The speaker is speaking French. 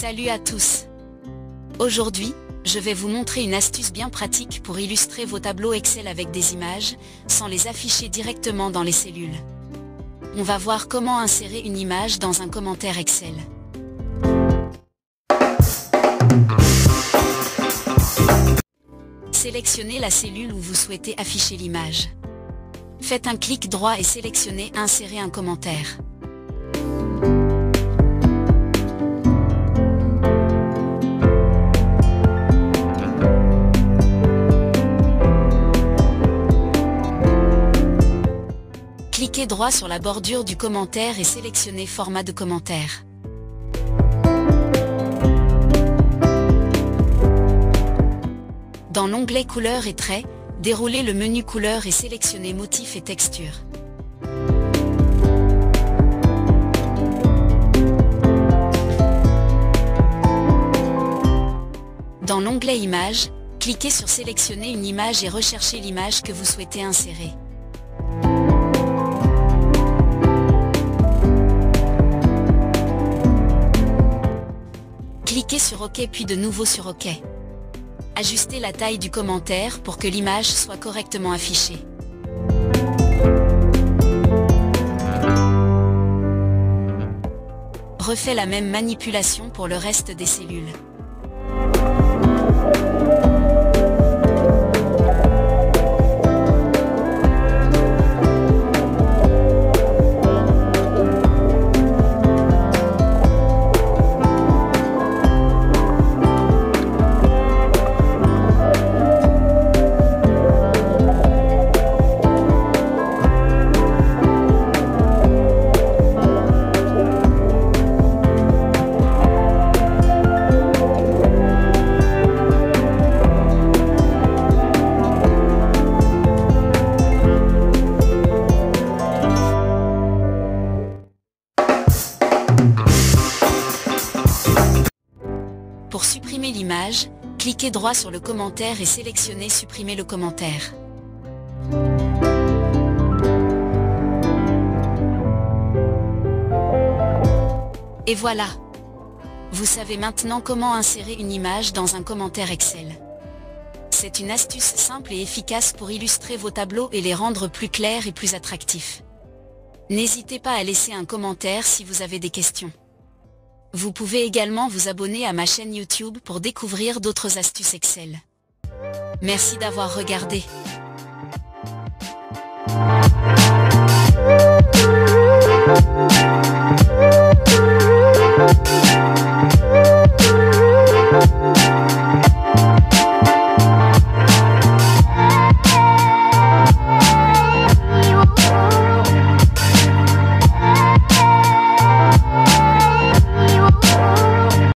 Salut à tous. Aujourd'hui, je vais vous montrer une astuce bien pratique pour illustrer vos tableaux Excel avec des images, sans les afficher directement dans les cellules. On va voir comment insérer une image dans un commentaire Excel. Sélectionnez la cellule où vous souhaitez afficher l'image. Faites un clic droit et sélectionnez « Insérer un commentaire ». Cliquez droit sur la bordure du commentaire et sélectionnez Format de commentaire. Dans l'onglet Couleurs et traits, déroulez le menu Couleurs et sélectionnez Motifs et textures. Dans l'onglet Images, cliquez sur Sélectionner une image et recherchez l'image que vous souhaitez insérer. Cliquez sur OK puis de nouveau sur OK. Ajustez la taille du commentaire pour que l'image soit correctement affichée. Refaites la même manipulation pour le reste des cellules. Pour supprimer l'image, cliquez droit sur le commentaire et sélectionnez Supprimer le commentaire. Et voilà! Vous savez maintenant comment insérer une image dans un commentaire Excel. C'est une astuce simple et efficace pour illustrer vos tableaux et les rendre plus clairs et plus attractifs. N'hésitez pas à laisser un commentaire si vous avez des questions. Vous pouvez également vous abonner à ma chaîne YouTube pour découvrir d'autres astuces Excel. Merci d'avoir regardé.